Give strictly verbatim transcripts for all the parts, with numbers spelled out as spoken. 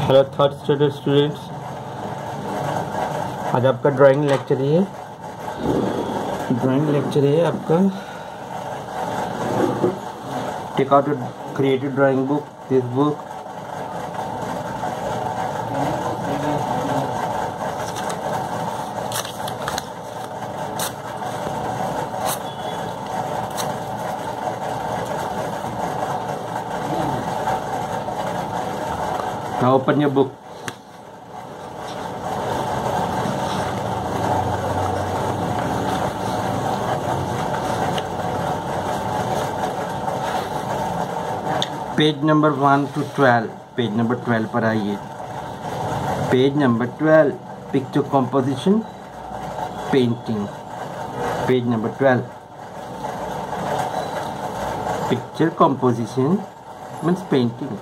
Hello third standard students, आज आपका drawing lecture ही है। ड्राइंग लेक्चर है आपका। Take out creative drawing book, this book. Now open your book. Page number one two twelve, page number twelve पर आइए। Page number twelve, picture composition painting. Page number twelve, picture composition means painting.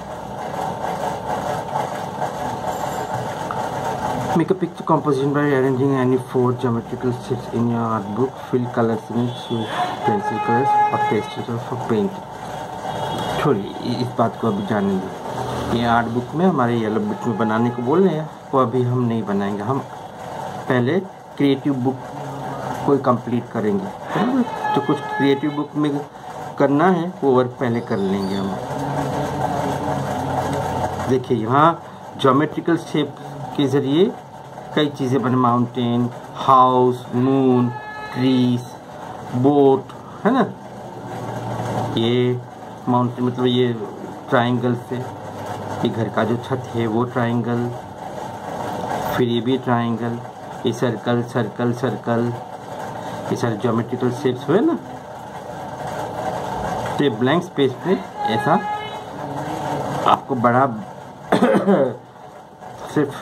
Make a picture composition by arranging any four geometrical shapes in your art book. Fill colors in it, use pencil colors or pastel colors for painting. छोड़िए इस बात को अभी जाने दो। ये art book में हमारे येलो बुक में बनाने को बोल रहे हैं, वो अभी हम नहीं बनाएंगे। हम पहले क्रिएटिव बुक को कंप्लीट करेंगे। तो कुछ क्रिएटिव बुक में करना है वो वर्क पहले कर लेंगे हम। देखिए यहाँ ज्योमेट्रिकल शेप के जरिए कई चीज़ें बने, mountain, house, moon, trees, boat, है ना। ये माउंटेन मतलब ये ट्रायंगल से, ये घर का जो छत है वो ट्रायंगल, फिर ये भी ट्रायंगल, ये सर्कल सर्कल सर्कल, ये सारे ज्योमेट्रिकल शेप्स हुए ना। तो ये ब्लैंक स्पेस पे ऐसा आपको बड़ा सिर्फ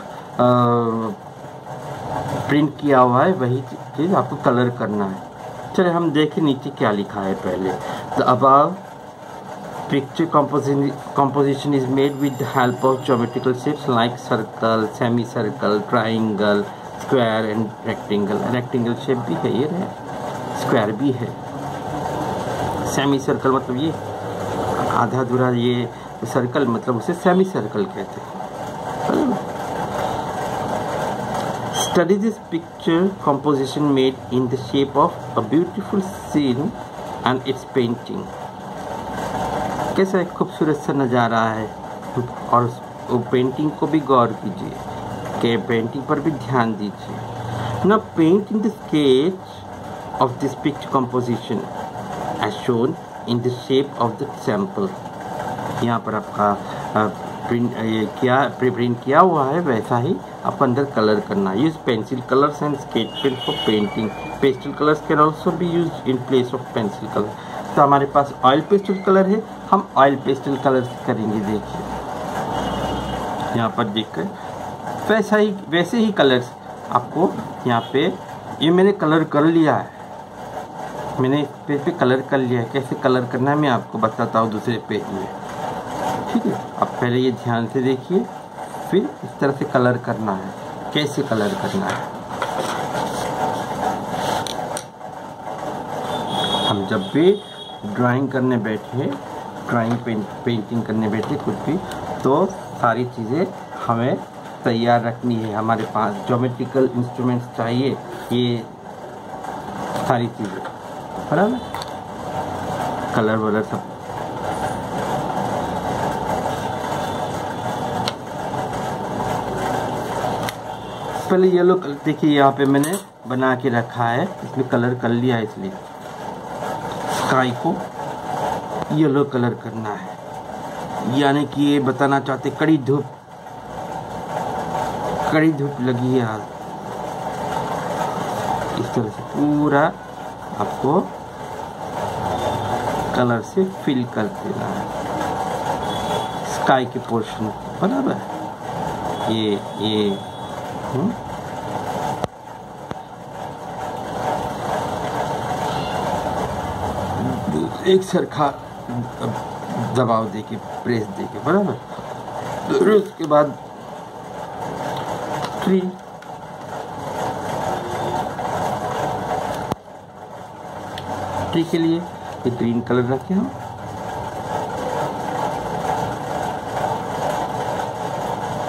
प्रिंट किया हुआ है, वही चीज़ आपको कलर करना है। चलिए हम देखें नीचे क्या लिखा है पहले। The above picture composition is made with the help of geometrical shapes like circle, semi circle, triangle, square and rectangle. rectangle shape भी है, ये है स्क्वायर भी है। सेमी सर्कल मतलब ये आधा अधूरा, ये सर्कल मतलब उसे सेमी सर्कल कहते हैं। Study this picture composition made in the shape of a beautiful scene and its painting. कैसा एक खूबसूरत सा नज़ारा है, और वो पेंटिंग को भी गौर कीजिए, के पेंटिंग पर भी ध्यान दीजिए। Now paint in the sketch of this picture composition as shown in the shape of the sample. यहाँ पर आपका प्रिंट ये क्या प्रिंट किया हुआ है वैसा ही आपको अंदर कलर करना है। Use pencil colours and sketch pen for painting. Pastel colours can also be use in place of pencil colour. तो हमारे पास ऑयल पेस्टल कलर है, हम ऑयल पेस्टल कलर करेंगे। देखिए यहाँ पर देखकर वैसा ही वैसे ही कलर्स आपको यहाँ पे, ये मैंने कलर कर लिया है, मैंने इस पेज पे कलर कर लिया है। कैसे कलर करना है मैं आपको बताता हूँ दूसरे पेज में, ठीक है। आप पहले ये ध्यान से देखिए, फिर इस तरह से कलर करना है। कैसे कलर करना है, हम जब भी ड्राइंग करने बैठे, ड्राइंग पेंट पेंटिंग करने बैठे कुछ भी, तो सारी चीज़ें हमें तैयार रखनी है। हमारे पास ज्योमेट्रिकल इंस्ट्रूमेंट्स चाहिए, ये सारी चीज़ें, बराबर, कलर वलर सब। पहले येलो कलर देखिए, यहाँ पे मैंने बना के रखा है, इसमें कलर कर लिया है, इसलिए स्काई को येलो कलर करना है। यानी कि ये बताना चाहते कड़ी धूप, कड़ी धूप लगी है आज, इस तरह से पूरा आपको कलर से फिल कर देना है स्काई के पोर्शन, बराबर। ये ये हुँ? एक सरखा दबाव देके, प्रेस देके, बराबर। फिर उसके बाद ट्री, ट्री के लिए ये ग्रीन कलर रखे हम,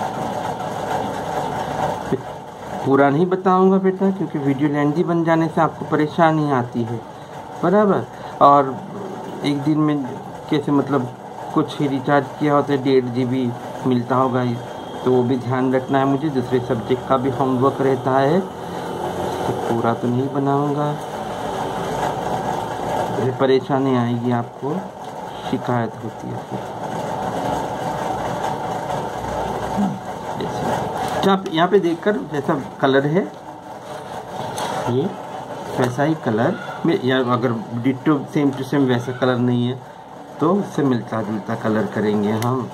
पूरा नहीं बताऊंगा बेटा, क्योंकि वीडियो लेंथी बन जाने से आपको परेशानी आती है, बराबर। और एक दिन में कैसे मतलब कुछ ही रिचार्ज किया होता है, डेढ़ जी बी मिलता होगा, तो वो भी ध्यान रखना है मुझे। दूसरे सब्जेक्ट का भी होमवर्क रहता है, तो पूरा तो नहीं बनाऊंगा, परेशानी आएगी, आपको शिकायत होती है फिर। आप यहाँ पे देखकर जैसा कलर है ये वैसा ही कलर में, या अगर डिट्टो सेम टू सेम वैसा कलर नहीं है तो उससे मिलता जुलता कलर करेंगे हम।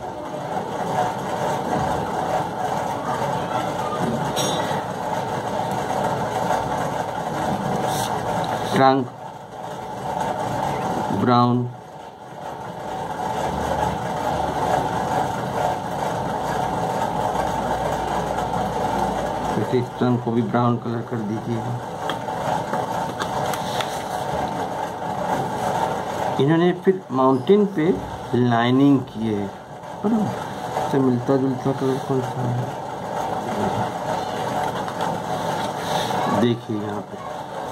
ट्रंक ब्राउन, इस ट्रंक को भी ब्राउन कलर कर दीजिएगा। इन्होंने फिर माउंटेन पे लाइनिंग की है, पर से मिलता जुलता कलर कौन सा है, देखिए यहाँ पे।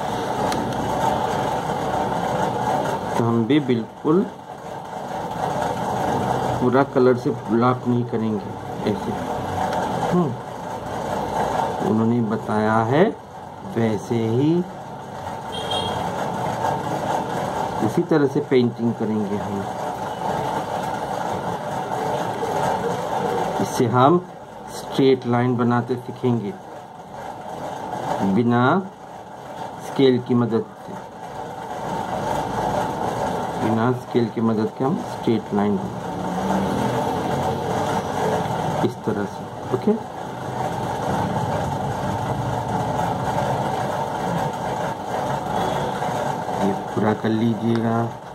तो हम भी बिल्कुल पूरा कलर से ब्लॉक नहीं करेंगे ऐसे, हम्म उन्होंने बताया है वैसे ही इसी तरह से पेंटिंग करेंगे हम। इससे हम स्ट्रेट लाइन बनाते सीखेंगे बिना स्केल की मदद से, बिना स्केल की मदद के हम स्ट्रेट लाइन इस तरह से, ओके। ये पूरा कर लीजिएगा।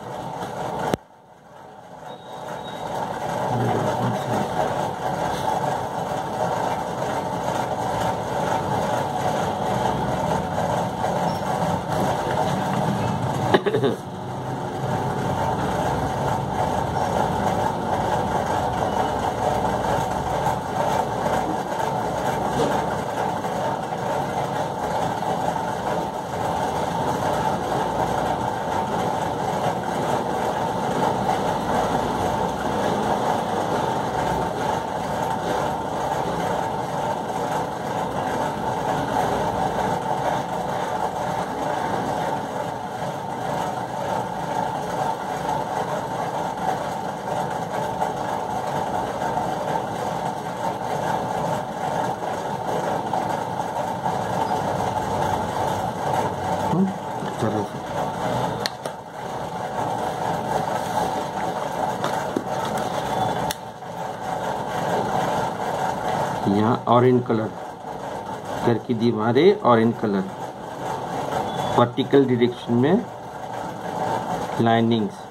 यहाँ ऑरेंज कलर, घर की दीवारें ऑरेंज कलर, वर्टिकल डायरेक्शन में लाइनिंग्स,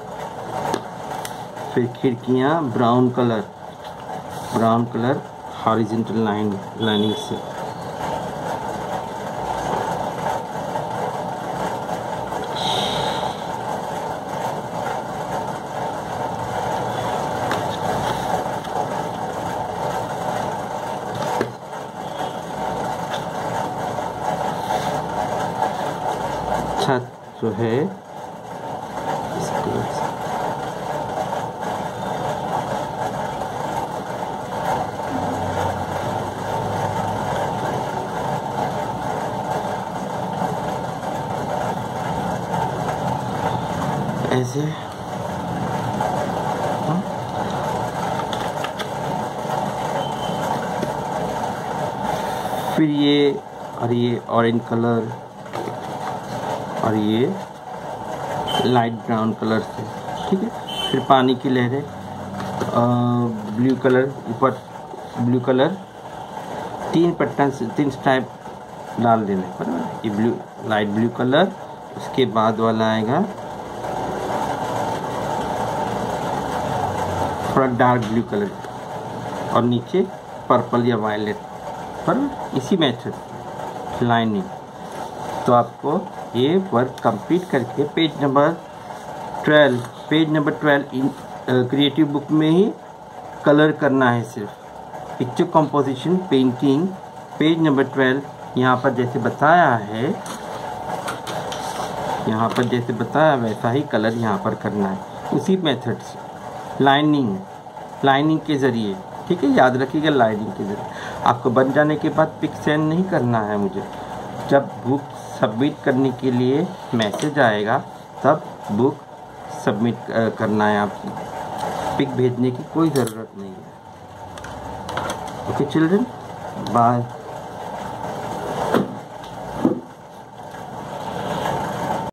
फिर खिड़कियाँ brown colour, brown colour horizontal line lining से। छत जो है ऐसे, फिर ये और ये ऑरेंज कलर और ये लाइट ब्राउन कलर से, ठीक है। फिर पानी की लहरें ब्लू कलर, ऊपर ब्लू कलर, तीन पैटर्न से तीन स्ट्राइप डाल देने पर, ये ब्लू लाइट ब्लू कलर, उसके बाद वाला आएगा थोड़ा डार्क ब्लू कलर और नीचे पर्पल या वायलेट पर, इसी मेथड लाइनिंग। तो आपको ये वर्क कंप्लीट करके page number twelve page number twelve in creative book में ही कलर करना है। सिर्फ picture composition, painting page number twelve यहाँ पर जैसे बताया है, यहाँ पर जैसे बताया वैसा ही कलर यहाँ पर करना है उसी मेथड से, लाइनिंग लाइनिंग के ज़रिए। ठीक है, याद रखिएगा लाइनिंग के ज़रिए। आपको बन जाने के बाद पिक सेंड नहीं करना है मुझे, जब बुक सबमिट करने के लिए मैसेज आएगा तब बुक सबमिट करना है आपको, पिक भेजने की कोई ज़रूरत नहीं है। Okay children, bye.